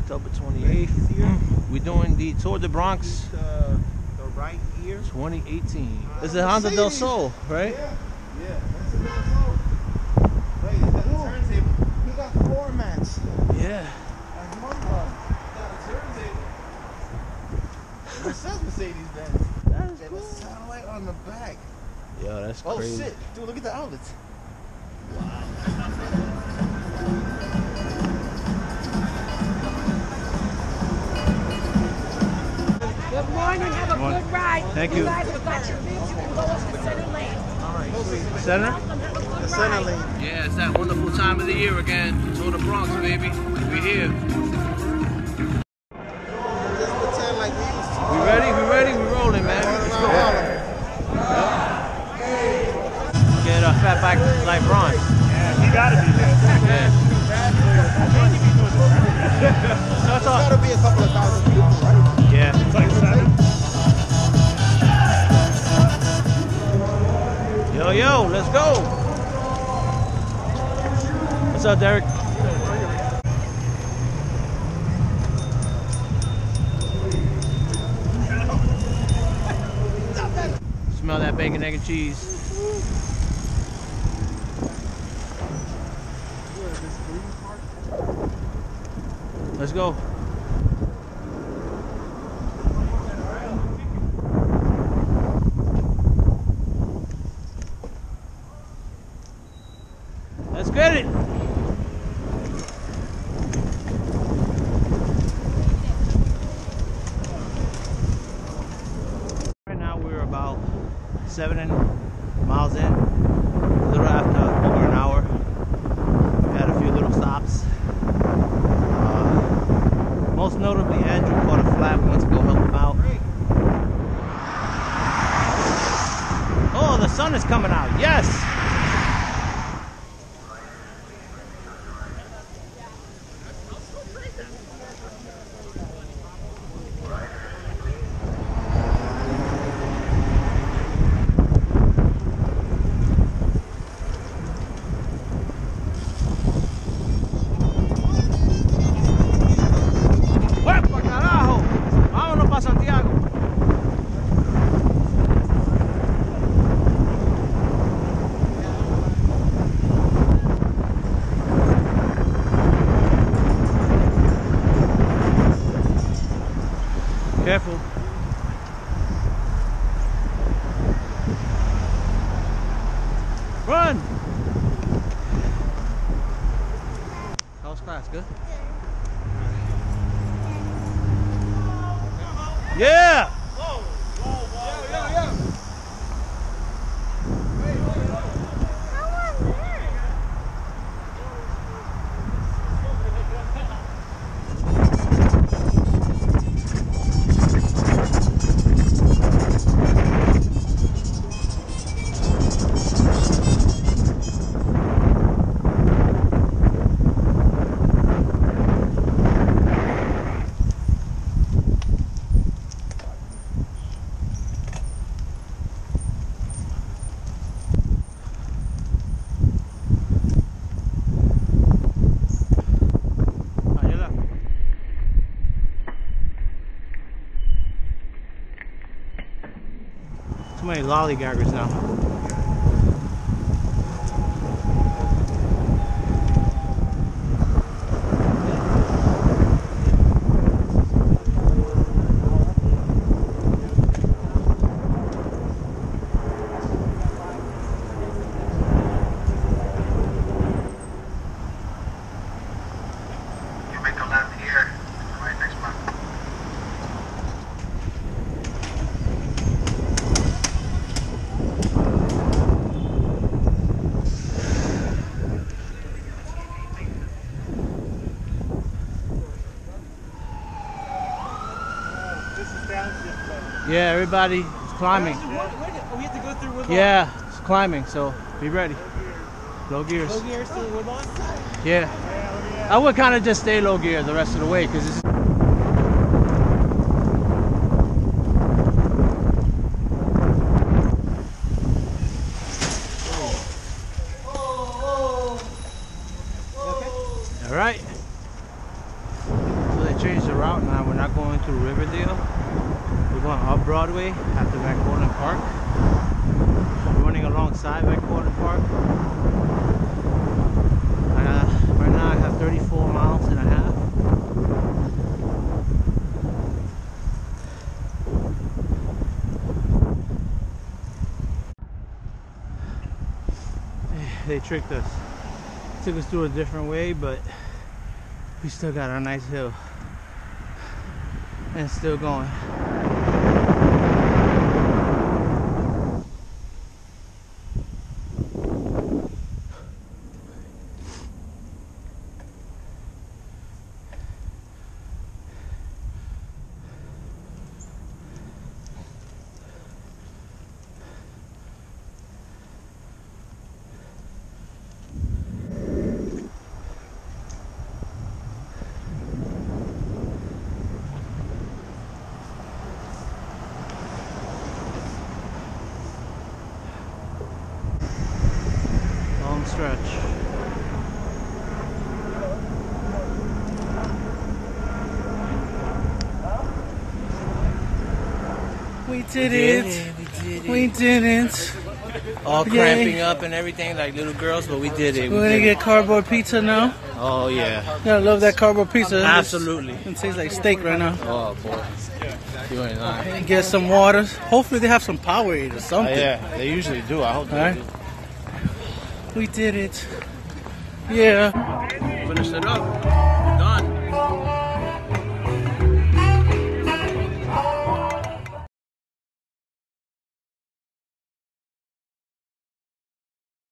October 28th. We're doing the Tour de Bronx The right ear. 2018. This is Honda del Sol, right? Yeah, that's a little soul. Wait, is that the turntable? He got floor mats. Yeah. That's one part. He got a turntable. It says Mercedes-Benz. That is There's cool. a satellite on the back. Yo, that's Oh crazy. shit, dude, look at the outlets. Good morning. Have a good ride. Thank You you. guys have got your bibs. You can go up to center lane. Center? Welcome. Have a good The center ride. lane. Yeah, it's that wonderful time of the year again. Tour de Bronx, baby. We here. Just pretend like we used to. We ready? We ready? We rolling, man. Let's go. Get a fat bike like Ron. Yeah, you gotta be there. Yeah. There's gotta be a couple of thousand people, right? Yeah. It's like 7. Yo, yo, let's go. What's up, Derek? Smell that bacon, egg, and cheese. Let's go. Let's get it. Right now we're about 7 miles in, a little after over an hour. We had a few little stops. Most notably, Andrew caught a flat. We went to go help him out. Oh, the sun is coming out. Yes. ¡Huepa, carajo! Vámonos para Santiago. Careful. Run! How was class? Good? Yeah! Too many lollygaggers now. You make a left here, right next month. This is downshift. Yeah, everybody is climbing. We have to go through Woodlawn. Yeah, it's climbing, so be ready. Low gears. Low gears through Woodlawn? Yeah. I would kind of just stay low gear the rest of the way because it's they tricked us. Took us through a different way, but we still got our nice hill. And it's still going. Stretch. We did it. We did it. All cramping up and everything like little girls, but we did it. We're gonna get cardboard pizza now. Oh yeah. Yeah, I love that cardboard pizza. Absolutely. It tastes like steak right now. Oh boy. You ain't lying. Get some water. Hopefully they have some Powerade or something. Yeah, they usually do. I hope they do. We did it. Yeah. Finish it up.